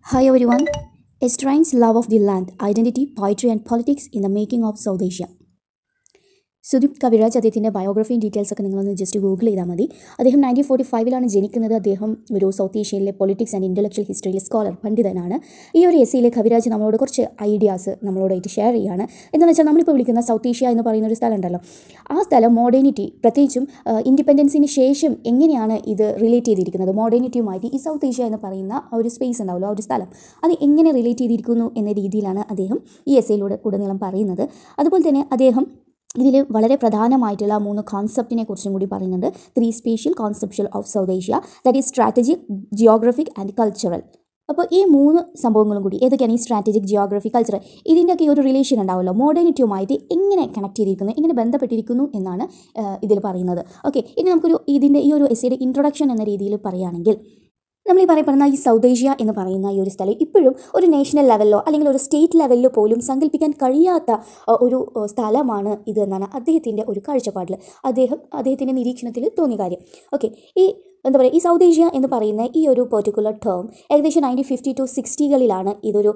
Hi everyone. A strange love of the land, identity, poetry and politics in the making of South Asia. Sudipta Kaviraj അദ്ദേഹത്തിൻ്റെ ബയോഗ്രഫിയും ഡീറ്റെയിൽസൊക്കെ നിങ്ങളൊന്ന് just Google ചെയ്താൽ മതി. അദ്ദേഹം 1945 ജനിക്കുന്നത്. അദ്ദേഹം ഒരു സൗത്ത് ഏഷ്യയിലെ പൊളിറ്റിക്സ് ആൻഡ് ഇൻ്റലക്ച്വൽ ഹിസ്റ്ററിയിലെ സ്കോളർ, പണ്ഡിതനാണ്. ഈ ഒരു എസ്സിയിലെ കവിരാജ് നമ്മളോട് കുറച്ച് ഐഡിയാസ് നമ്മളോടായിട്ട് ഷെയർ ചെയ്യുകയാണ്. എന്താണെന്ന് വെച്ചാൽ നമ്മളിപ്പോൾ വിളിക്കുന്ന സൗത്ത് ഏഷ്യ എന്ന് പറയുന്ന ഒരു സ്ഥലം ഉണ്ടല്ലോ, ആ സ്ഥലം മോഡേണിറ്റി, പ്രത്യേകിച്ചും ഇൻഡിപെൻഡൻസിന് ശേഷം എങ്ങനെയാണ് ഇത് റിലേറ്റ് ചെയ്തിരിക്കുന്നത് മോഡേണിറ്റിയുമായിട്ട്. ഈ സൗത്ത് ഏഷ്യ എന്ന് പറയുന്ന ഒരു സ്പേസ് ഉണ്ടാവുമല്ലോ, ആ ഒരു സ്ഥലം, അത് എങ്ങനെ റിലേറ്റ് ചെയ്തിരിക്കുന്നു എന്ന രീതിയിലാണ് അദ്ദേഹം ഈ എസ്സിയിലൂടെ ഉടനീളം പറയുന്നത്. അതുപോലെ തന്നെ അദ്ദേഹം ഇതിൽ വളരെ പ്രധാനമായിട്ടുള്ള 3 കോൺസെപ്റ്റിനെ കുറിച്ചും കൂടി പറയുന്നുണ്ട്. 3 spatial conceptual of South Asia, that is strategic, geographic and cultural. അപ്പോൾ ഈ 3 സംഭവങ്ങളും കൂടി ഏതൊക്കെയാണ്? ഈ സ്ട്രാറ്റജിക്, ജിയോഗ്രഫി, കൾച്ചറൽ, ഇതിൻ്റെയൊക്കെ ഈ ഒരു റിലേഷൻ ഉണ്ടാവുമല്ലോ, മോഡേണിറ്റിയുമായിട്ട് എങ്ങനെ കണക്ട് ചെയ്തിരിക്കുന്നു, എങ്ങനെ ബന്ധപ്പെട്ടിരിക്കുന്നു എന്നാണ് ഇതിൽ പറയുന്നത്. ഓക്കെ, ഇനി നമുക്കൊരു ഇതിൻ്റെ ഈ ഒരു എസ്സിയുടെ ഇൻട്രൊഡക്ഷൻ എന്ന രീതിയിൽ പറയുകയാണെങ്കിൽ, നമ്മൾ ഈ പറയപ്പെടുന്ന ഈ സൗത്ത് ഏഷ്യ എന്ന് പറയുന്ന ഈ ഒരു സ്ഥലം ഇപ്പോഴും ഒരു നാഷണൽ ലെവലിലോ അല്ലെങ്കിൽ ഒരു സ്റ്റേറ്റ് ലെവലിലോ പോലും സങ്കല്പിക്കാൻ കഴിയാത്ത ഒരു സ്ഥലമാണ് ഇത് എന്നാണ് അദ്ദേഹത്തിൻ്റെ ഒരു കാഴ്ചപ്പാടിൽ, അദ്ദേഹത്തിൻ്റെ നിരീക്ഷണത്തിൽ തോന്നിയ കാര്യം. ഓക്കെ, എന്താ പറയുക, ഈ സൗത്ത് ഏഷ്യ എന്ന് പറയുന്ന ഈ ഒരു പെർട്ടിക്കുലർ ടേം ഏകദേശം 1950 to 60കളിലാണ്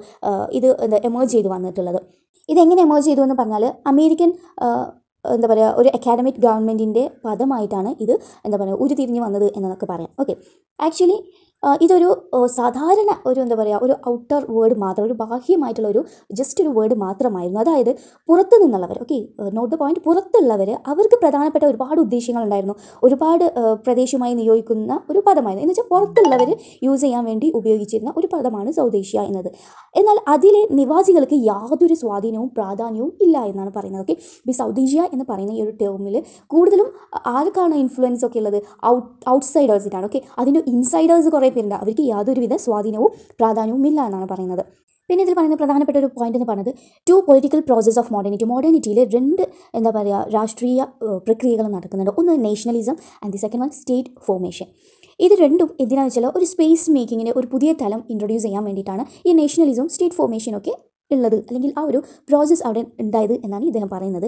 ഇത് എമേർജ് ചെയ്ത് വന്നിട്ടുള്ളത്. ഇതെങ്ങനെ എമേർജ് ചെയ്തു എന്ന് പറഞ്ഞാൽ, അമേരിക്കൻ എന്താ പറയുക, ഒരു അക്കാഡമിക് ഗവൺമെൻറ്റിൻ്റെ പദമായിട്ടാണ് ഇത് എന്താ പറയുക ഉരുത്തിരിഞ്ഞ് വന്നത് എന്നൊക്കെ പറയാം. ഓക്കെ, ആക്ച്വലി ഇതൊരു സാധാരണ എന്താ പറയുക, ഒരു ഔട്ടർ വേർഡ് മാത്രം, ഒരു ബാഹ്യമായിട്ടുള്ള ജസ്റ്റ് ഒരു വേർഡ് മാത്രമായിരുന്നു. അതായത് പുറത്തു നിന്നുള്ളവർ, ഓക്കെ, നോട്ട് ദ പോയിന്റ്, പുറത്തുള്ളവർ, അവർക്ക് പ്രധാനപ്പെട്ട ഒരുപാട് ഉദ്ദേശങ്ങളുണ്ടായിരുന്നു, ഒരുപാട് പ്രദേശമായി നിയോഗിക്കുന്ന ഒരു പദമായിരുന്നു. എന്ന് വെച്ചാൽ പുറത്തുള്ളവർ യൂസ് ചെയ്യാൻ വേണ്ടി ഉപയോഗിച്ചിരുന്ന ഒരു പദമാണ് സൗത്ത് ഏഷ്യ എന്നത്. എന്നാൽ അതിലെ നിവാസികൾക്ക് യാതൊരു സ്വാധീനവും പ്രാധാന്യവും ഇല്ല എന്നാണ് പറയുന്നത്. ഓക്കെ, ഈ സൗത്ത് ഏഷ്യ എന്ന് പറയുന്ന ഈ ഒരു ടേമിൽ കൂടുതലും ആർക്കാണ് ഇൻഫ്ലുവൻസ് ഒക്കെ ഉള്ളത്? ഔട്ട്സൈഡേഴ്സിനാണ്. ഓക്കെ, അതിൻ്റെ ഇൻസൈഡേഴ്സ് കുറേ പേരുണ്ട്, അവർക്ക് യാതൊരുവിധ സ്വാധീനവും പ്രാധാന്യവും ഇല്ല എന്നാണ് പറയുന്നത്. പിന്നെ ഇതിൽ പറയുന്ന പ്രധാനപ്പെട്ട ഒരു പോയിന്റ് എന്ന് പറയുന്നത് 2 പൊളിറ്റിക്കൽ പ്രോസസ് ഓഫ് മോഡേണിറ്റിയിൽ 2 എന്താ പറയുക രാഷ്ട്രീയ പ്രക്രിയകൾ നടക്കുന്നുണ്ട്. ഒന്ന് nationalism and the second one state formation. ഇത് രണ്ടും എന്തിനാണെന്ന് വെച്ചാൽ ഒരു സ്പേസ് മേക്കിങ്ങിന് ഒരു പുതിയ തലം ഇൻട്രൊഡ്യൂസ് ചെയ്യാൻ വേണ്ടിയിട്ടാണ് ഈ നാഷണലിസവും സ്റ്റേറ്റ് ഫോർമേഷനൊക്കെ ഉള്ളത്, അല്ലെങ്കിൽ ആ ഒരു പ്രോസസ്സ് അവിടെ ഉണ്ടായത് എന്നാണ് ഇദ്ദേഹം പറയുന്നത്.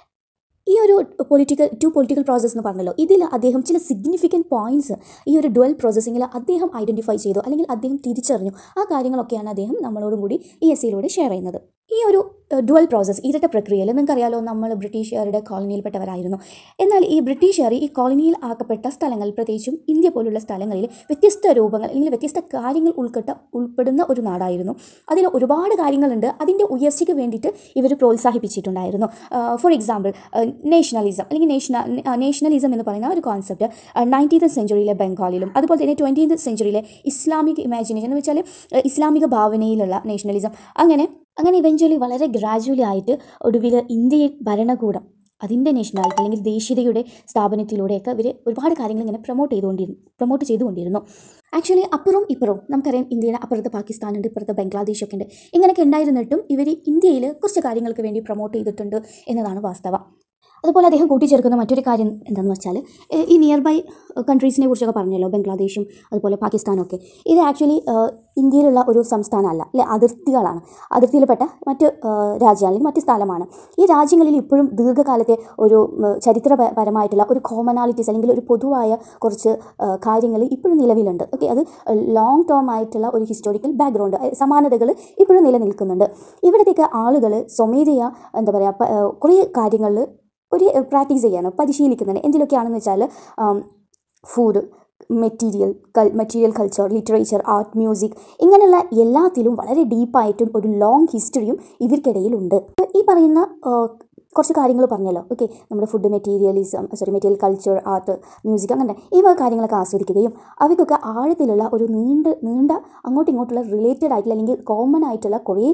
ഈ ഒരു 2 പൊളിറ്റിക്കൽ പ്രോസസ്സ് എന്ന് പറഞ്ഞല്ലോ, ഇതിൽ അദ്ദേഹം ചില സിഗ്നിഫിക്കൻറ്റ് പോയിൻറ്റ്സ് ഈ ഒരു ഡുവൽ പ്രോസസ്സിങ്ങിൽ അദ്ദേഹം ഐഡൻറ്റിഫൈ ചെയ്തു, അല്ലെങ്കിൽ അദ്ദേഹം തിരിച്ചറിഞ്ഞു. ആ കാര്യങ്ങളൊക്കെയാണ് അദ്ദേഹം നമ്മളോടും കൂടി ഈ എസ്സിയിലൂടെ ഷെയർ ചെയ്യുന്നത്. ഈ ഒരു ഡുവൽ പ്രോസസ്സ്, ഇരട്ട പ്രക്രിയയിൽ നിങ്ങൾക്കറിയാലോ, നമ്മൾ ബ്രിട്ടീഷുകാരുടെ കോളനിയിൽപ്പെട്ടവരായിരുന്നു. എന്നാൽ ഈ ബ്രിട്ടീഷുകാർ ഈ കോളനിയിൽ ആക്കപ്പെട്ട സ്ഥലങ്ങൾ, പ്രത്യേകിച്ചും ഇന്ത്യ പോലുള്ള സ്ഥലങ്ങളിൽ വ്യത്യസ്ത രൂപങ്ങൾ അല്ലെങ്കിൽ വ്യത്യസ്ത കാര്യങ്ങൾ ഉൾപ്പെടുന്ന ഒരു നാടായിരുന്നു. അതിൽ ഒരുപാട് കാര്യങ്ങളുണ്ട്. അതിൻ്റെ ഉയർച്ചയ്ക്ക് വേണ്ടിയിട്ട് ഇവർ പ്രോത്സാഹിപ്പിച്ചിട്ടുണ്ടായിരുന്നു. ഫോർ എക്സാമ്പിൾ, നാഷണലിസം അല്ലെങ്കിൽ നേഷണലിസം എന്ന് പറയുന്ന ഒരു കോൺസെപ്റ്റ് 19th സെഞ്ച്വറിയിലെ ബംഗാളിലും, അതുപോലെ തന്നെ 20th സെഞ്ച്വറിയിലെ ഇസ്ലാമിക് ഇമാജിനേഷൻ എന്ന് വെച്ചാൽ ഇസ്ലാമിക ഭാവനയിലുള്ള നേഷണലിസം, അങ്ങനെ ഇവഞ്ച്വലി വളരെ ഗ്രാജുവലി ആയിട്ട് ഒടുവിൽ ഇന്ത്യയിൽ ഭരണകൂടം അതിൻ്റെ നാഷണാലിറ്റി അല്ലെങ്കിൽ ദേശീയതയുടെ സ്ഥാപനത്തിലൂടെയൊക്കെ ഇവർ ഒരുപാട് കാര്യങ്ങൾ ഇങ്ങനെ പ്രൊമോട്ട് ചെയ്തുകൊണ്ടിരുന്നു. ആക്ച്വലി അപ്പുറവും ഇപ്പുറവും നമുക്കറിയാം, ഇന്ത്യയുടെ അപ്പുറത്ത് പാകിസ്ഥാനുണ്ട്, ഇപ്പുറത്ത് ബംഗ്ലാദേശൊക്കെ ഉണ്ട്. ഇങ്ങനെയൊക്കെ ഉണ്ടായിരുന്നിട്ടും ഇവർ ഇന്ത്യയിൽ കുറച്ച് കാര്യങ്ങൾക്ക് വേണ്ടി പ്രൊമോട്ട് ചെയ്തിട്ടുണ്ട് എന്നതാണ് വാസ്തവം. അതുപോലെ അദ്ദേഹം കൂട്ടിച്ചേർക്കുന്ന മറ്റൊരു കാര്യം എന്താണെന്ന് വെച്ചാൽ, ഈ നിയർ ബൈ കൺട്രീസിനെ കുറിച്ചൊക്കെ പറഞ്ഞല്ലോ, ബംഗ്ലാദേശും അതുപോലെ പാകിസ്ഥാനൊക്കെ. ഇത് ആക്ച്വലി ഇന്ത്യയിലുള്ള ഒരു സംസ്ഥാനമല്ല, അല്ലെ, അതിർത്തിയിൽപ്പെട്ട മറ്റ് രാജ്യമാണ്, അല്ലെങ്കിൽ മറ്റ് സ്ഥലമാണ്. ഈ രാജ്യങ്ങളിൽ ഇപ്പോഴും ദീർഘകാലത്തെ ഒരു ചരിത്രപരമായിട്ടുള്ള ഒരു കോമണാലിറ്റീസ് അല്ലെങ്കിൽ ഒരു പൊതുവായ കുറച്ച് കാര്യങ്ങൾ ഇപ്പോഴും നിലവിലുണ്ട്. ഓക്കെ, അത് ലോങ് ടേം ആയിട്ടുള്ള ഒരു ഹിസ്റ്റോറിക്കൽ ബാക്ക്ഗ്രൗണ്ട്, സമാനതകൾ ഇപ്പോഴും നിലനിൽക്കുന്നുണ്ട്. ഇവിടത്തേക്ക് ആളുകൾ സ്വമേധയാ എന്താ പറയുക കുറേ കാര്യങ്ങളിൽ പ്രാക്ടീസ് ചെയ്യാണ്, പരിശീലിക്കുന്നുണ്ട്. എന്തിലൊക്കെയാണെന്ന് വെച്ചാൽ food, material culture, literature, art, music, ഇങ്ങനെയുള്ള എല്ലാത്തിലും വളരെ ഡീപ്പായിട്ടും ഒരു ലോങ് ഹിസ്റ്ററിയും ഇവർക്കിടയിലുണ്ട്. ഈ പറയുന്ന കുറച്ച് കാര്യങ്ങൾ പറഞ്ഞല്ലോ, ഓക്കെ, നമ്മുടെ food, material culture, art, music, അങ്ങനെ ഈ കാര്യങ്ങളൊക്കെ ആസ്വദിക്കുകയും അവയ്ക്കൊക്കെ ആഴത്തിലുള്ള ഒരു നീണ്ട അങ്ങോട്ടും ഇങ്ങോട്ടുള്ള റിലേറ്റഡ് ആയിട്ടുള്ള അല്ലെങ്കിൽ കോമൺ ആയിട്ടുള്ള കുറേ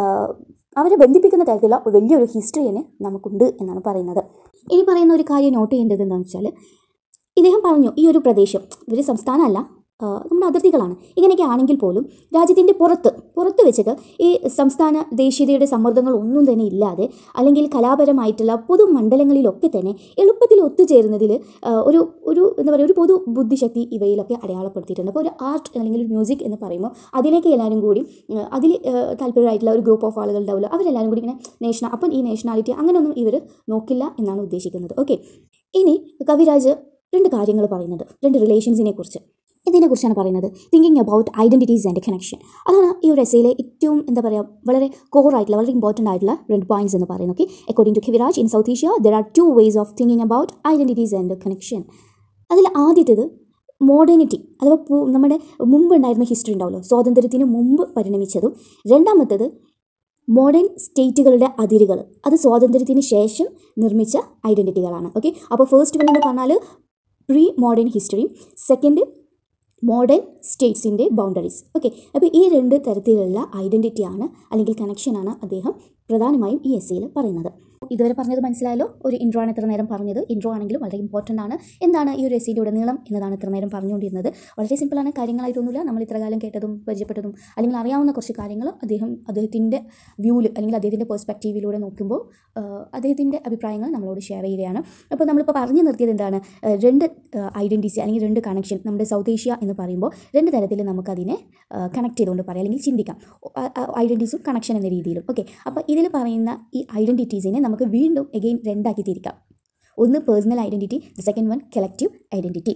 അവരെ ബന്ധിപ്പിക്കുന്ന തരത്തിലുള്ള വലിയൊരു ഹിസ്റ്ററി തന്നെ നമുക്കുണ്ട് എന്നാണ് പറയുന്നത്. ഇനി പറയുന്ന ഒരു കാര്യം നോട്ട് ചെയ്യേണ്ടത് എന്താണെന്ന് വെച്ചാൽ, ഇദ്ദേഹം പറഞ്ഞു ഈ ഒരു പ്രദേശം ഒരു സംസ്ഥാനമല്ല, നമ്മുടെ അതിർത്തികളാണ്. ഇങ്ങനെയൊക്കെ ആണെങ്കിൽ പോലും രാജ്യത്തിൻ്റെ പുറത്ത് വെച്ചിട്ട് ഈ സംസ്ഥാന ദേശീയതയുടെ സമ്മർദ്ദങ്ങൾ ഒന്നും തന്നെ ഇല്ലാതെ, അല്ലെങ്കിൽ കലാപരമായിട്ടുള്ള പൊതുമണ്ഡലങ്ങളിലൊക്കെ തന്നെ എളുപ്പത്തിൽ ഒത്തുചേരുന്നതിൽ എന്താ പറയുക ഒരു പൊതു ബുദ്ധിശക്തി ഇവയിലൊക്കെ അടയാളപ്പെടുത്തിയിട്ടുണ്ട്. അപ്പോൾ ഒരു ആർട്ട് അല്ലെങ്കിൽ ഒരു മ്യൂസിക് എന്ന് പറയുമ്പോൾ അതിലേക്ക് എല്ലാവരും കൂടി അതിൽ താല്പര്യമായിട്ടുള്ള ഒരു ഗ്രൂപ്പ് ഓഫ് ആളുകൾ ഉണ്ടാവില്ല, അവരെല്ലാവരും കൂടി ഇങ്ങനെ അപ്പം ഈ നാഷണാലിറ്റി അങ്ങനെയൊന്നും ഇവർ നോക്കില്ല എന്നാണ് ഉദ്ദേശിക്കുന്നത്. ഓക്കെ, ഇനി കവിരാജ് 2 കാര്യങ്ങൾ പറയുന്നുണ്ട്, 2 റിലേഷൻസിനെ കുറിച്ച്. ഇതിനെക്കുറിച്ചാണ് പറയുന്നത്. Thinking about identities and connection. അതാണ് ഈ ഒരു എസ്സേയിലെ ഏറ്റവും വളരെ കോറായിട്ടുള്ള വളരെ ഇമ്പോർട്ടൻ്റ് ആയിട്ടുള്ള 2 പോയിന്റ്സ് എന്ന് പറയുന്നത്. Okay, according to Kaviraj, in South Asia there are 2 ways of thinking about identities and connection. അതിൽ ആദ്യത്തേത് മോഡേണിറ്റി, അഥവാ നമ്മുടെ മുമ്പ് ഉണ്ടായിരുന്ന ഹിസ്റ്ററി ഉണ്ടാവുമല്ലോ, സ്വാതന്ത്ര്യത്തിന് മുമ്പ് പരിണമിച്ചതും. രണ്ടാമത്തേത് മോഡേൺ സ്റ്റേറ്റുകളുടെ അതിരുകൾ, അത് സ്വാതന്ത്ര്യത്തിന് ശേഷം നിർമ്മിച്ച ഐഡൻറ്റിറ്റികളാണ്. ഓക്കെ, അപ്പോൾ ഫസ്റ്റ് വൺ എന്ന് പറഞ്ഞാൽ പ്രീ മോഡേൺ ഹിസ്റ്ററിയും സെക്കൻഡ് മോഡേൺ സ്റ്റേറ്റ്സിൻ്റെ ബൗണ്ടറീസ്. ഓക്കെ, അപ്പോൾ ഈ 2 തരത്തിലുള്ള ഐഡൻറ്റിറ്റിയാണ് അല്ലെങ്കിൽ കണക്ഷനാണ് അദ്ദേഹം പ്രധാനമായും ഈ എസ്സേയിൽ പറയുന്നത്. ഇതുവരെ പറഞ്ഞത് മനസ്സിലായല്ലോ. ഒരു ഇൻട്രോ ആണ് ഇത്ര നേരം പറഞ്ഞത്. ഇൻട്രോ ആണെങ്കിലും വളരെ ഇമ്പോർട്ടൻ്റ് ആണ്. എന്താണ് ഈ ഒരു എസ്സേയുടെ ഉടനീളം എന്നതാണ് ഇത്ര നേരം പറഞ്ഞുകൊണ്ടിരുന്നത്. വളരെ സിമ്പിളാണ്, കാര്യങ്ങളായിട്ടൊന്നുമില്ല. നമ്മൾ ഇത്ര കാലം കേട്ടതും പരിചയപ്പെട്ടതും അല്ലെങ്കിൽ അറിയാവുന്ന കുറച്ച് കാര്യങ്ങൾ അദ്ദേഹത്തിൻ്റെ വ്യൂവിൽ അല്ലെങ്കിൽ അദ്ദേഹത്തിൻ്റെ പെർസ്പെക്റ്റീവിലൂടെ നോക്കുമ്പോൾ അദ്ദേഹത്തിൻ്റെ അഭിപ്രായങ്ങൾ നമ്മളോട് ഷെയർ ചെയ്യുകയാണ്. അപ്പോൾ നമ്മളിപ്പോൾ പറഞ്ഞു നിർത്തിയത് എന്താണ്, 2 ഐഡൻറ്റിറ്റി അല്ലെങ്കിൽ 2 കണക്ഷൻ. നമ്മുടെ സൗത്ത് ഏഷ്യ എന്ന് പറയുമ്പോൾ 2 തരത്തിൽ നമുക്കതിനെ കണക്ട് ചെയ്തുകൊണ്ട് പറയാം അല്ലെങ്കിൽ ചിന്തിക്കാം, ഐഡൻറ്റിറ്റീസും കണക്ഷൻ എന്ന രീതിയിലും. ഓക്കെ, അപ്പോൾ ഇതിൽ പറയുന്ന ഈ ഐഡൻറ്റിറ്റീസിനെ നമുക്ക് വീണ്ടും എഗെയിൻ 2 ആക്കി തിരിക്കാം. ഒന്ന് personal identity, the second one collective identity.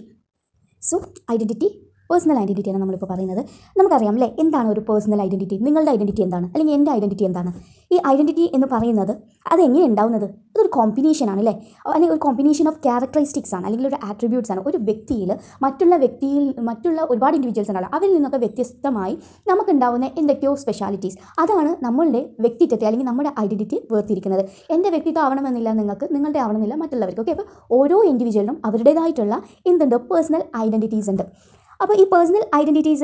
So identity, personal ഐഡൻറ്റിറ്റിയാണ് നമ്മളിപ്പോൾ പറയുന്നത്. നമുക്കറിയാം അല്ലേ, എന്താണ് ഒരു പേഴ്സണൽ ഐഡൻറ്റിറ്റി? നിങ്ങളുടെ ഐഡൻറ്റിറ്റി എന്താണ്, അല്ലെങ്കിൽ എൻ്റെ ഐഡൻറ്റിറ്റി എന്താണ്? ഈ ഐഡൻറ്റിറ്റി എന്ന് പറയുന്നത് അതെങ്ങനെ ഉണ്ടാവുന്നത്? അതൊരു കോമ്പിനേഷനാണ് അല്ലേ, അല്ലെങ്കിൽ ഒരു കോമ്പിനേഷൻ ഓഫ് ക്യാരക്ടറിസ്റ്റിക്സ് ആണ്, അല്ലെങ്കിൽ ഒരു ആട്രിബ്യൂട്ട്സ് ആണ്. ഒരു വ്യക്തിയിൽ മറ്റുള്ള ഒരുപാട് ഇൻഡിവിജ്വൽസ് ഉണ്ടാവും, അവരിൽ നിന്നൊക്കെ വ്യത്യസ്തമായി നമുക്കുണ്ടാവുന്ന എന്തൊക്കെയോ സ്പെഷ്യാലിറ്റീസ്, അതാണ് നമ്മളുടെ വ്യക്തിത്വത്തെ അല്ലെങ്കിൽ നമ്മുടെ ഐഡൻറ്റിറ്റി വേർതിരിക്കുന്നത്. എൻ്റെ വ്യക്തിത്വം ആവണമെന്നില്ല നിങ്ങൾക്ക്, നിങ്ങളുടെ ആവണമെന്നില്ല മറ്റുള്ളവർക്ക്. ഓക്കെ, അപ്പോൾ ഓരോ ഇൻഡിവിജ്വലിനും അവരുടേതായിട്ടുള്ള എന്തുണ്ട്, പേഴ്സണൽ ഐഡൻറ്റിറ്റീസ് ഉണ്ട്. അപ്പോൾ ഈ പേഴ്സണൽ ഐഡൻറ്റിറ്റീസ്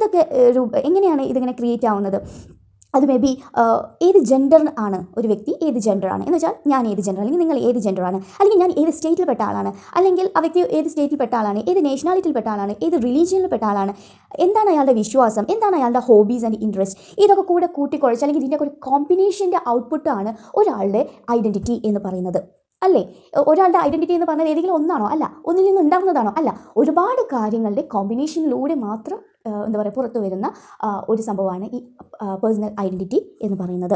എങ്ങനെയാണ് ഇതിങ്ങനെ ക്രിയേറ്റ് ആവുന്നത്? അത് മേ ബി ഏത് ജെൻഡർ ആണ് ഒരു വ്യക്തി, ഏത് ജെൻഡറാണ് എന്ന് വെച്ചാൽ ഞാൻ ഏത് ജെൻഡർ, അല്ലെങ്കിൽ നിങ്ങൾ ഏത് ജെൻഡറാണ്, അല്ലെങ്കിൽ ഞാൻ ഏത് സ്റ്റേറ്റിൽപ്പെട്ട ആളാണ്, അല്ലെങ്കിൽ ആ വ്യക്തി ഏത് സ്റ്റേറ്റിൽപ്പെട്ട ആളാണ്, ഏത് നാഷണാലിറ്റിയിൽപ്പെട്ട ആളാണ്, ഏത് റിലീജിയനിൽപ്പെട്ട ആളാണ്, എന്താണ് അയാളുടെ വിശ്വാസം, എന്താണ് അയാളുടെ ഹോബീസ് ആൻഡ് ഇൻട്രസ്റ്റ്, ഇതൊക്കെ കൂടെ കൂട്ടിക്കുഴച്ച് അല്ലെങ്കിൽ ഇതിൻ്റെ ഒരു കോമ്പിനേഷൻ്റെ ഔട്ട്പുട്ടാണ് ഒരാളുടെ ഐഡൻറ്റിറ്റി എന്ന് പറയുന്നത്. അല്ലേ, ഒരാളുടെ ഐഡൻറ്റിറ്റി എന്ന് പറഞ്ഞാൽ ഏതെങ്കിലും ഒന്നാണോ? അല്ല. ഒന്നിൽ നിന്ന് ഉണ്ടാകുന്നതാണോ? അല്ല. ഒരുപാട് കാര്യങ്ങളുടെ കോമ്പിനേഷനിലൂടെ മാത്രം പുറത്തു വരുന്ന ഒരു സംഭവമാണ് ഈ പേഴ്സണൽ ഐഡൻറ്റിറ്റി എന്ന് പറയുന്നത്.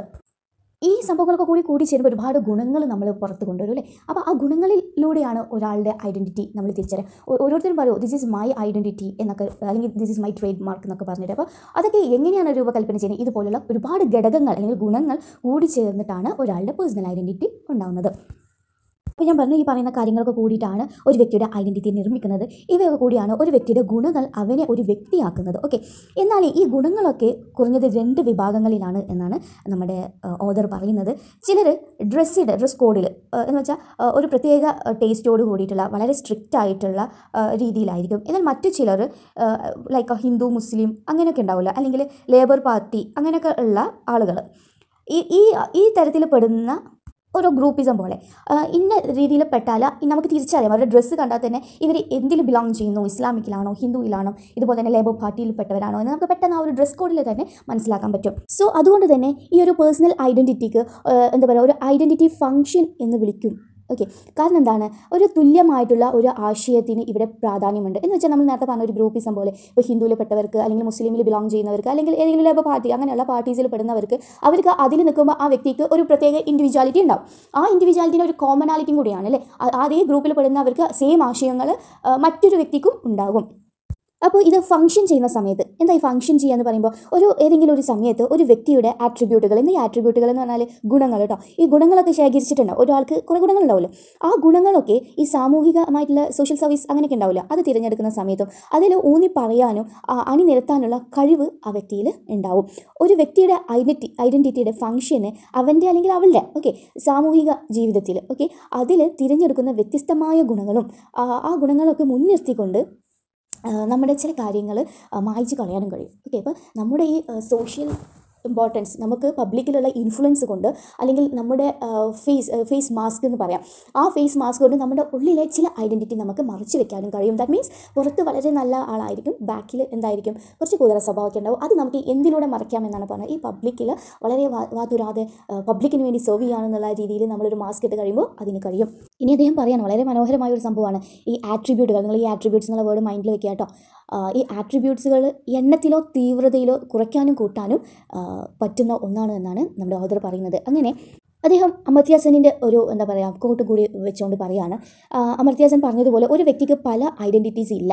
ഈ സംഭവങ്ങളൊക്കെ കൂടി ചേരുമ്പോൾ ഒരുപാട് ഗുണങ്ങൾ നമ്മൾ പുറത്ത് കൊണ്ടുവരും അല്ലേ. അപ്പോൾ ആ ഗുണങ്ങളിലൂടെയാണ് ഒരാളുടെ ഐഡൻറ്റിറ്റി നമ്മൾ തിരിച്ചറിയാം. ഓരോരുത്തരും പറയുമോ ദിസ് ഈസ് മൈ ഐഡൻറ്റിറ്റി എന്നൊക്കെ, അല്ലെങ്കിൽ this is my trade mark എന്നൊക്കെ പറഞ്ഞിട്ട്. അപ്പോൾ അതൊക്കെ എങ്ങനെയാണ് രൂപകൽപ്പന ചെയ്യുന്നത്? ഇതുപോലുള്ള ഒരുപാട് ഘടകങ്ങൾ അല്ലെങ്കിൽ ഗുണങ്ങൾ കൂടി ചേർന്നിട്ടാണ് ഒരാളുടെ പേഴ്സണൽ ഐഡൻറ്റിറ്റി ഉണ്ടാകുന്നത്. അപ്പോൾ ഞാൻ പറഞ്ഞു, ഈ പറയുന്ന കാര്യങ്ങളൊക്കെ കൂടിയിട്ടാണ് ഒരു വ്യക്തിയുടെ ഐഡൻറ്റിറ്റി നിർമ്മിക്കുന്നത്. ഇവയൊക്കെ കൂടിയാണ് ഒരു വ്യക്തിയുടെ ഗുണങ്ങൾ അവനെ ഒരു വ്യക്തിയാക്കുന്നത്. ഓക്കെ, എന്നാൽ ഈ ഗുണങ്ങളൊക്കെ കുറഞ്ഞത് 2 വിഭാഗങ്ങളിലാണ് എന്നാണ് നമ്മുടെ ഓഥർ പറയുന്നത്. ചിലർ ഡ്രസ് കോഡിൽ എന്ന് വെച്ചാൽ ഒരു പ്രത്യേക ടേസ്റ്റോട് കൂടിയിട്ടുള്ള വളരെ സ്ട്രിക്റ്റ് ആയിട്ടുള്ള രീതിയിലായിരിക്കും. എന്നാൽ മറ്റു ചിലർ ലൈക്ക് ഹിന്ദു, മുസ്ലിം അങ്ങനെയൊക്കെ ഉണ്ടാവില്ല, അല്ലെങ്കിൽ ലേബർ പാർട്ടി അങ്ങനെയൊക്കെ ഉള്ള ആളുകൾ ഈ തരത്തിൽ പെടുന്ന ഓരോ ഗ്രൂപ്പിസം പോലെ ഇന്ന രീതിയിൽ പെട്ടാൽ നമുക്ക് തിരിച്ചറിയാം. അവരുടെ ഡ്രസ്സ് കണ്ടാൽ തന്നെ ഇവർ എന്തിൽ ബിലോങ് ചെയ്യുന്നു, ഇസ്ലാമിക്കിലാണോ ഹിന്ദുവിലാണോ, ഇതുപോലെ തന്നെ ലേബർ പാർട്ടിയിൽപ്പെട്ടവരാണോ എന്ന് നമുക്ക് പെട്ടെന്ന് ആ ഒരു ഡ്രസ് കോഡിൽ തന്നെ മനസ്സിലാക്കാൻ പറ്റും. സോ അതുകൊണ്ട് തന്നെ ഈ ഒരു പേഴ്സണൽ ഐഡൻറ്റിറ്റിക്ക് ഒരു ഐഡൻറ്റിറ്റി ഫങ്ഷൻ എന്ന് വിളിക്കും. ഓക്കെ, കാരണം എന്താണ്, ഒരു തുല്യമായിട്ടുള്ള ഒരു ആശയത്തിന് ഇവിടെ പ്രാധാന്യമുണ്ട്. എന്ന് വെച്ചാൽ നമ്മൾ നേരത്തെ പറഞ്ഞ ഒരു ഗ്രൂപ്പിസം പോലെ, ഇപ്പോൾ ഹിന്ദുവിൽ പെട്ടവർക്ക് അല്ലെങ്കിൽ മുസ്ലിമിൽ ബിലോങ് ചെയ്യുന്നവർക്ക് അല്ലെങ്കിൽ ഏതെങ്കിലും ലേബർ പാർട്ടി അങ്ങനെയുള്ള പാർട്ടീസിൽ പെടുന്നവർക്ക് അവർക്ക് അതിൽ നിൽക്കുമ്പോൾ ആ വ്യക്തിക്ക് ഒരു പ്രത്യേക ഇൻഡിവിജ്വാലിറ്റി ഉണ്ടാവും. ആ ഇൻഡിവിജ്വാലിറ്റിൻ്റെ ഒരു കോമണാലിറ്റിയും കൂടിയാണ് അല്ലേ. അതേ ഗ്രൂപ്പിൽ പെടുന്നവർക്ക് സെയിം ആശയങ്ങൾ മറ്റൊരു വ്യക്തിക്കും ഉണ്ടാകും. അപ്പോൾ ഇത് ഫംഗ്ഷൻ ചെയ്യുന്ന സമയത്ത് എന്താ ഈ ഫംഗ്ഷൻ ചെയ്യുക എന്ന് പറയുമ്പോൾ, ഏതെങ്കിലും ഒരു സമയത്ത് ഒരു വ്യക്തിയുടെ ആട്രിബ്യൂട്ടുകൾ, ഈ ആട്രിബ്യൂട്ടുകൾ എന്ന് പറഞ്ഞാൽ ഗുണങ്ങൾ കേട്ടോ, ഈ ഗുണങ്ങളൊക്കെ ശേഖരിച്ചിട്ടുണ്ടാവും. ഒരാൾക്ക് കുറേ ഗുണങ്ങളുണ്ടാവുമല്ലോ, ആ ഗുണങ്ങളൊക്കെ ഈ സാമൂഹികമായിട്ടുള്ള സോഷ്യൽ സർവീസ് അങ്ങനെയൊക്കെ ഉണ്ടാവില്ല, അത് തിരഞ്ഞെടുക്കുന്ന സമയത്തും അതിൽ ഊന്നി പറയാനും അണിനിരത്താനുള്ള കഴിവ് ആ വ്യക്തിയിൽ ഉണ്ടാവും. ഒരു വ്യക്തിയുടെ ഐഡൻറ്റിറ്റിയുടെ ഫംഗ്ഷന് അവൻ്റെ അല്ലെങ്കിൽ അവളുടെ സാമൂഹിക ജീവിതത്തിൽ അതിൽ തിരഞ്ഞെടുക്കുന്ന വ്യത്യസ്തമായ ഗുണങ്ങളും ആ ഗുണങ്ങളൊക്കെ മുൻനിർത്തിക്കൊണ്ട് നമ്മുടെ ചില കാര്യങ്ങൾ മായ്ച്ചു കളയാനും കഴിയും. അപ്പോൾ നമ്മുടെ ഈ സോഷ്യൽ ഇമ്പോർട്ടൻസ് നമുക്ക് പബ്ലിക്കിലുള്ള ഇൻഫ്ലുവൻസ് കൊണ്ട്, അല്ലെങ്കിൽ നമ്മുടെ ഫേസ് മാസ്ക് എന്ന് പറയാം, ആ ഫേസ് മാസ്ക് കൊണ്ട് നമ്മുടെ ഉള്ളിലെ ചില ഐഡൻറ്റിറ്റി നമുക്ക് മറച്ചു വെക്കാനും കഴിയും. ദാറ്റ് മീൻസ് പുറത്ത് വളരെ നല്ല ആളായിരിക്കും, ബാക്കിൽ എന്തായിരിക്കും കുറച്ച് കുതിര സ്വഭാവമൊക്കെ ഉണ്ടാവും. അത് നമുക്ക് എന്തിലൂടെ മറയ്ക്കാമെന്നാണ് പറഞ്ഞത്. ഈ പബ്ലിക്കിൽ വളരെ വാതുരാതെ പബ്ലിക്കിന് വേണ്ടി സെർവ് ചെയ്യുകയാണെന്നുള്ള രീതിയിൽ നമ്മളൊരു മാസ്ക് ഇട്ട് കഴിയുമ്പോൾ അതിന് കഴിയും. ഇനി അദ്ദേഹം പറയാണ്, വളരെ മനോഹരമായ ഒരു സംഭവമാണ് ഈ ആട്രിബ്യൂട്ടുകൾ. നിങ്ങൾ ഈ ആട്രിബ്യൂട്ട്സ് എന്നുള്ള വേർഡ് മൈൻഡിൽ വെക്കുക കേട്ടോ. ഈ ആട്രിബ്യൂട്ട്സുകൾ എണ്ണത്തിലോ തീവ്രതയിലോ കുറയ്ക്കാനും കൂട്ടാനും പറ്റുന്ന ഒന്നാണ് എന്നാണ് നമ്മുടെ ഓഥർ പറയുന്നത്. അങ്ങനെ അദ്ദേഹം അമർത്യ സെന്നിൻ്റെ ഒരു കോട്ട് കൂടി വെച്ചുകൊണ്ട് പറയുകയാണ്. അമർത്യ സെൻ പറഞ്ഞതുപോലെ ഒരു വ്യക്തിക്ക് പല ഐഡൻറ്റിറ്റീസ് ഇല്ല.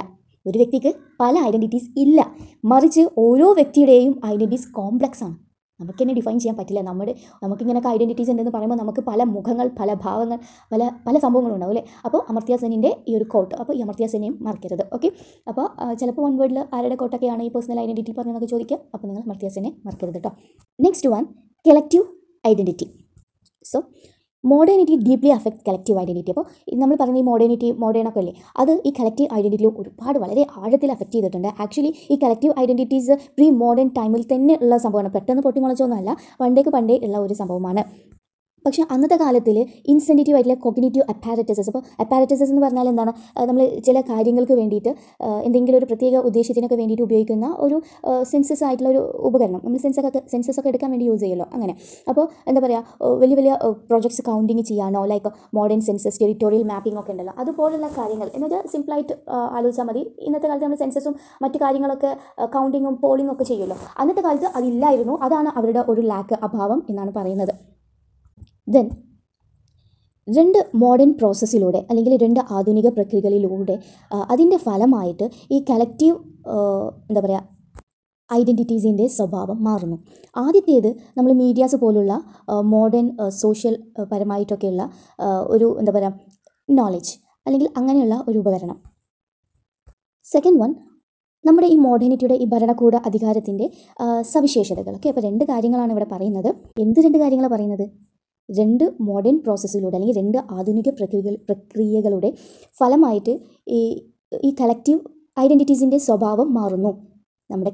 ഒരു വ്യക്തിക്ക് പല ഐഡൻറ്റിറ്റീസ് ഇല്ല, മറിച്ച് ഓരോ വ്യക്തിയുടെയും ഐഡൻറ്റിറ്റീസ് കോംപ്ലക്സ് ആണ്. നമുക്ക് തന്നെ ഡിഫൈൻ ചെയ്യാൻ പറ്റില്ല. നമുക്കിങ്ങനെയൊക്കെ ഐഡൻറ്റിറ്റീസ് ഉണ്ടെന്ന് പറയുമ്പോൾ നമുക്ക് പല മുഖങ്ങൾ, പല ഭാവങ്ങൾ, പല സംഭവങ്ങളുണ്ടാവും അല്ലേ. അപ്പോൾ അമർത്യ സെന്നിൻ്റെ ഈ ഒരു കോട്ട്, അപ്പോൾ ഈ അമർത്യ സെന്നെയും മറക്കരുത്. ഓക്കെ, അപ്പോൾ ചിലപ്പോൾ വൺ വേർഡിൽ ആരുടെ കോട്ടൊക്കെയാണ് ഈ പേഴ്സണൽ ഐഡൻറ്റിറ്റി പറഞ്ഞതൊക്കെ ചോദിക്കുക. അപ്പോൾ നിങ്ങൾ അമർത്യ സെന്നെ മറക്കരുത് കേട്ടോ. Next one, collective identity. So modernity deeply affects collective identity. അപ്പോൾ നമ്മൾ പറയുന്ന ഈ മോഡേണൊക്കെ അല്ലേ, അത് ഈ കളക്റ്റീവ് ഐഡൻറ്റിറ്റിയിൽ ഒരുപാട് വളരെ ആഴത്തിൽ അഫക്റ്റ് ചെയ്തിട്ടുണ്ട്. ആക്ച്വലി ഈ കളക്റ്റീവ് ഐഡൻറ്റിറ്റീസ് പ്രീ മോഡേൺ ടൈമിൽ തന്നെ ഉള്ള സംഭവമാണ്. പെട്ടെന്ന് പൊട്ടിമുളച്ചൊന്നുമല്ല, പണ്ടേ ഉള്ള ഒരു സംഭവമാണ്. പക്ഷേ അന്നത്തെ കാലത്തിൽ ഇൻസെൻറ്റീവ് ആയിട്ടുള്ള കോഗ്നിറ്റീവ് അപ്പാരറ്റസസ്. അപ്പോൾ അപ്പാരറ്റസസ് എന്ന് പറഞ്ഞാൽ എന്താണ്, നമ്മൾ ചില കാര്യങ്ങൾക്ക് വേണ്ടിയിട്ട് എന്തെങ്കിലും ഒരു പ്രത്യേക ഉദ്ദേശത്തിനൊക്കെ വേണ്ടിയിട്ട് ഉപയോഗിക്കുന്ന ഒരു സെൻസസ് ആയിട്ടുള്ള ഒരു ഉപകരണം. നമ്മൾ സെൻസസ് ഒക്കെ എടുക്കാൻ വേണ്ടി യൂസ് ചെയ്യുമല്ലോ, അങ്ങനെ. അപ്പോൾ എന്താ പറയുക, വലിയ പ്രോജക്ട്സ് കൗണ്ടിങ് ചെയ്യാനോ, like modern census, territorial mapping ഒക്കെ ഉണ്ടല്ലോ, അതുപോലുള്ള കാര്യങ്ങൾ എന്നുവെച്ചാൽ സിമ്പിളായിട്ട് ആലോചിച്ചാൽ മതി. ഇന്നത്തെ കാലത്ത് നമ്മൾ സെൻസസും മറ്റു കാര്യങ്ങളൊക്കെ കൗണ്ടിങ്ങും പോളിങ്ങും ഒക്കെ ചെയ്യുമല്ലോ, അന്നത്തെ കാലത്ത് അതില്ലായിരുന്നു. അതാണ് അവരുടെ ഒരു അഭാവം എന്നാണ് പറയുന്നത്. ദെൻ രണ്ട് മോഡേൺ പ്രോസസ്സിലൂടെ അല്ലെങ്കിൽ രണ്ട് ആധുനിക പ്രക്രിയകളിലൂടെ അതിൻ്റെ ഫലമായിട്ട് ഈ കളക്റ്റീവ് എന്താ പറയുക ഐഡൻറ്റിറ്റീസിൻ്റെ സ്വഭാവം മാറുന്നു. ആദ്യത്തേത് നമ്മൾ മീഡിയാസ് പോലുള്ള മോഡേൺ സോഷ്യൽ പരമായിട്ടൊക്കെയുള്ള ഒരു എന്താ പറയുക നോളജ് അല്ലെങ്കിൽ അങ്ങനെയുള്ള ഒരു ഉപകരണം. സെക്കൻഡ് വൺ, നമ്മുടെ ഈ മോഡേണിറ്റിയുടെ ഈ ഭരണകൂട അധികാരത്തിൻ്റെ സവിശേഷതകൾ. ഓക്കെ, അപ്പോൾ രണ്ട് കാര്യങ്ങളാണ് ഇവിടെ പറയുന്നത്. എന്ത് രണ്ട് കാര്യങ്ങളാണ് പറയുന്നത്? രണ്ട് മോഡേൺ പ്രോസസ്സിലൂടെ അല്ലെങ്കിൽ രണ്ട് ആധുനിക പ്രക്രിയകളുടെ ഫലമായിട്ട് ഈ കളക്റ്റീവ് ഐഡൻറ്റിറ്റീസിൻ്റെ സ്വഭാവം മാറുന്നു. നമ്മുടെ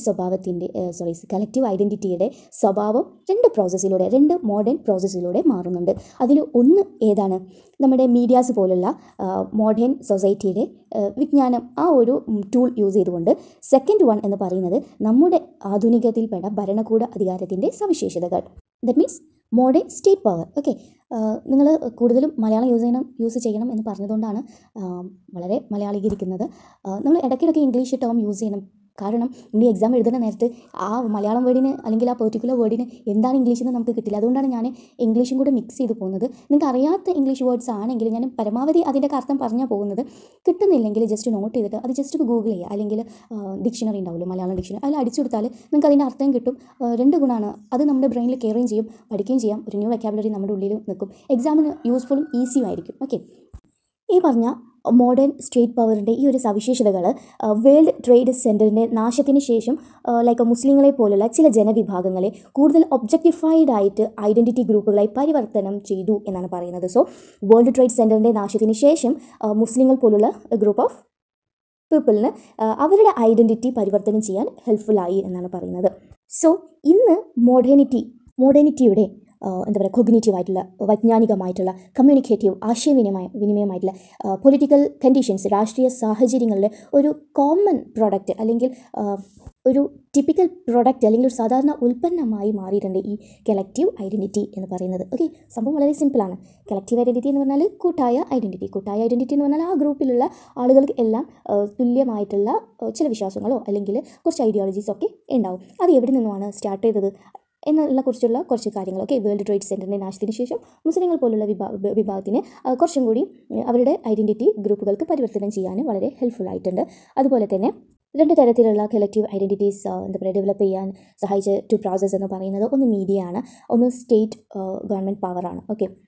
കളക്റ്റീവ് ഐഡൻറ്റിറ്റിയുടെ സ്വഭാവം രണ്ട് മോഡേൺ പ്രോസസ്സിലൂടെ മാറുന്നുണ്ട്. അതിൽ ഒന്ന് ഏതാണ്? നമ്മുടെ മീഡിയാസ് പോലുള്ള മോഡേൺ സൊസൈറ്റിയുടെ വിജ്ഞാനം, ആ ഒരു ടൂൾ യൂസ് ചെയ്തുകൊണ്ട്. സെക്കൻഡ് വൺ എന്ന് പറയുന്നത് നമ്മുടെ ആധുനികത്തിൽപ്പെട്ട ഭരണകൂട അധികാരത്തിൻ്റെ സവിശേഷതകൾ. That means modern state power. Okay, നിങ്ങൾ കൂടുതലും മലയാളം യൂസ് ചെയ്യണം എന്ന് പറഞ്ഞതുകൊണ്ടാണ് വളരെ മലയാളീകരിക്കുന്നത്. നമ്മൾ ഇടയ്ക്കിടയ്ക്ക് ഇംഗ്ലീഷ് ടേം യൂസ് ചെയ്യണം. കാരണം ഇനി എക്സാം എഴുതുന്ന നേരത്ത് ആ മലയാളം വേർഡിന് അല്ലെങ്കിൽ ആ പെർട്ടിക്കുലർ വേർഡിന് എന്താണ് ഇംഗ്ലീഷ് എന്ന് നമുക്ക് കിട്ടില്ല. അതുകൊണ്ടാണ് ഞാൻ ഇംഗ്ലീഷും കൂടെ മിക്സ് ചെയ്ത് പോകുന്നത്. നിങ്ങൾക്ക് അറിയാത്ത ഇംഗ്ലീഷ് വേർഡ്സ് ആണെങ്കിൽ ഞാൻ പരമാവധി അതിൻ്റെ അർത്ഥം പറഞ്ഞാൽ പോകുന്നത്. കിട്ടുന്നില്ലെങ്കിൽ ജസ്റ്റ് നോട്ട് ചെയ്തിട്ട് അത് ജസ്റ്റ് ഗൂഗിൾ ചെയ്യുക, അല്ലെങ്കിൽ ഡിക്ഷണറി ഉണ്ടാവുമല്ലോ, മലയാളം ഡിക്ഷണറി, അതിൽ അടിച്ചു കൊടുത്താൽ നിങ്ങൾക്ക് അതിൻ്റെ അർത്ഥം കിട്ടും. രണ്ട് ഗുണമാണ്, അത് നമ്മുടെ ബ്രെയിനിൽ കയറുകയും ചെയ്യും, പഠിക്കുകയും ചെയ്യാം. ഒരു ന്യൂ വൊക്കാബുലറി നമ്മുടെ ഉള്ളിൽ നിൽക്കും, എക്സാമിന് യൂസ്ഫുള്ളും ഈസിയും ആയിരിക്കും. ഓക്കെ, ഈ പറഞ്ഞ മോഡേൺ സ്റ്റേറ്റ് പവറിൻ്റെ ഈ ഒരു സവിശേഷതകൾ വേൾഡ് ട്രേഡ് സെൻറ്ററിൻ്റെ നാശത്തിന് ശേഷം ലൈക്ക് മുസ്ലിങ്ങളെ പോലുള്ള ചില ജനവിഭാഗങ്ങളെ കൂടുതൽ ഒബ്ജക്റ്റിഫൈഡ് ആയിട്ട് ഐഡൻറ്റിറ്റി ഗ്രൂപ്പുകളായി പരിവർത്തനം ചെയ്തു എന്നാണ് പറയുന്നത്. സോ വേൾഡ് ട്രേഡ് സെൻറ്ററിൻ്റെ നാശത്തിന് ശേഷം മുസ്ലിങ്ങൾ പോലുള്ള ഗ്രൂപ്പ് ഓഫ് പീപ്പിളിന് അവരുടെ ഐഡൻറ്റിറ്റി പരിവർത്തനം ചെയ്യാൻ ഹെൽപ്ഫുള്ളായി എന്നാണ് പറയുന്നത്. സോ ഇന്ന് മോഡേണിറ്റിയുടെ എന്താ പറയുക കോഗ്നിറ്റീവ് ആയിട്ടുള്ള, വൈജ്ഞാനികമായിട്ടുള്ള, കമ്മ്യൂണിക്കേറ്റീവ്, വിനിമയമായിട്ടുള്ള പൊളിറ്റിക്കൽ കണ്ടീഷൻസ്, രാഷ്ട്രീയ സാഹചര്യങ്ങളുടെ ഒരു കോമൺ പ്രോഡക്റ്റ് അല്ലെങ്കിൽ ഒരു ടിപ്പിക്കൽ പ്രോഡക്റ്റ് അല്ലെങ്കിൽ ഒരു സാധാരണ ഉൽപ്പന്നമായി മാറിയിട്ടുണ്ട് ഈ കളക്റ്റീവ് ഐഡൻറ്റിറ്റി എന്ന് പറയുന്നത്. ഓക്കെ, സംഭവം വളരെ സിമ്പിളാണ്. കളക്റ്റീവ് ഐഡൻറ്റിറ്റി എന്ന് പറഞ്ഞാൽ കൂട്ടായ ഐഡൻറ്റിറ്റി എന്ന് പറഞ്ഞാൽ ആ ഗ്രൂപ്പിലുള്ള ആളുകൾക്ക് എല്ലാം തുല്യമായിട്ടുള്ള ചില വിശ്വാസങ്ങളോ അല്ലെങ്കിൽ കുറച്ച് ഐഡിയോളജീസോ ഒക്കെ ഉണ്ടാവും. അത് എവിടെ നിന്നുമാണ് സ്റ്റാർട്ട് ചെയ്തത് എന്നുള്ള കുറിച്ചുള്ള കുറച്ച് കാര്യങ്ങളൊക്കെ വേൾഡ് ട്രേഡ് സെൻറ്ററിൻ്റെ നാശത്തിന് ശേഷം മുസ്ലിങ്ങൾ പോലുള്ള വിഭാഗത്തിന് കുറച്ചും കൂടി അവരുടെ ഐഡൻറ്റിറ്റി ഗ്രൂപ്പുകൾക്ക് പരിവർത്തനം ചെയ്യാൻ വളരെ ഹെൽപ്ഫുൾ ആയിട്ടുണ്ട്. അതുപോലെ തന്നെ രണ്ട് തരത്തിലുള്ള കളക്റ്റീവ് ഐഡൻറ്റിറ്റീസ് എന്താ പറയുക ഡെവലപ്പ് ചെയ്യാൻ സഹായിച്ച ടു പ്രോസസ്സ് എന്ന് പറയുന്നത് ഒന്ന് മീഡിയ ആണ്, ഒന്ന് സ്റ്റേറ്റ് ഗവൺമെൻറ് പവറാണ്. ഓക്കെ,